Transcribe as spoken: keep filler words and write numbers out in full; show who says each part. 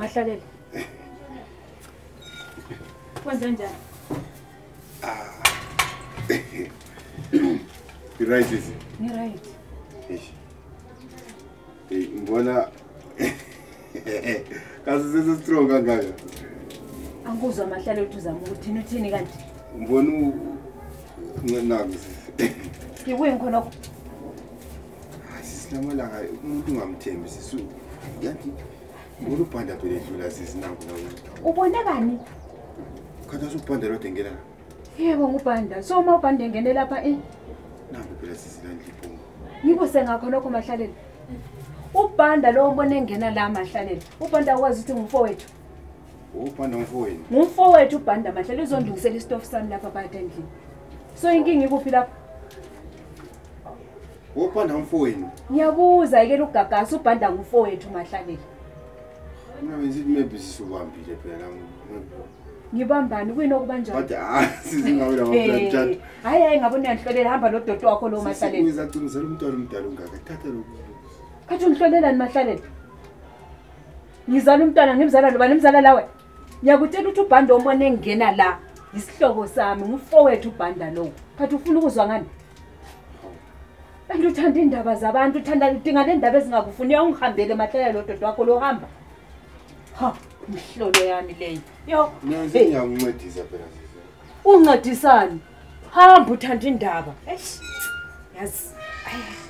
Speaker 1: Mahlalela. Kwenze njani?
Speaker 2: Ah. You right is it?
Speaker 1: Ni right.
Speaker 2: Eish. Eh, ngibona kazi sese strong kangaka.
Speaker 1: Angikuzwa Mahlalela uthi uzama ukuthini uthini kanti?
Speaker 2: Ngibona ungenaku.
Speaker 1: Ngibuye ngikhona
Speaker 2: Sinamalanga umuntu ungamthembi sisu. Yanti ngolo panda phela edlula sisinangu nawo.
Speaker 1: ubone kani?
Speaker 2: Khathi usubhanda lo dengela.
Speaker 1: Yebo ngubhanda. So uma ubhanda engene lapha eh
Speaker 2: Nangu phela sisilandla iphunga.
Speaker 1: yibo sengakho lokho Mahlalela. Ubhanda lo umbone engena la Mahlalela. Ubhanda akwazi ukuthi ngumfowethu.
Speaker 2: Ubhanda umfowenu.
Speaker 1: Ngumfowethu ubhanda Mahlalela uzondungisela istofu sami lapha phakathi endlini. So inkingi ikuphi lapha?
Speaker 2: Ubhanda umfowenu.
Speaker 1: Ngiyabuza ikele ugagasa ubhanda ngumfowethu Mahlalela.
Speaker 2: Mina benzithi maybe sisubambile phela.
Speaker 1: Ngibambani kuyini okubanjani?
Speaker 2: But ah sizingawela ngapha chat.
Speaker 1: Hayi hayi ngabona uyahlolela hamba lo dodo wakho lo Mahlalela.
Speaker 2: Uyizaqinisela umntwana omdala ungaka thatha lokho.
Speaker 1: Kathi ungihlolela ni Mahlalela? Ngizala umntwana ngimzala lo bani imzala lawe? Ngiyakutshela ukuthi ubhanda ombone engena la isihlobo sami ngumfowethu ubhanda lo. Kathi ufuna ukuzwa ngani? Bantu uthanda indaba zabantu uthanda udinga le ndaba ezingakufuni uyangihambele Mahlalela lo dodo wakho lo hamba. Ha, mhlolo yami leyo. Yo,
Speaker 2: Nansi ngiyakuncedisa phela sisi.
Speaker 1: Uncedisani? Hamba uthanda indaba. Eish. Yazi.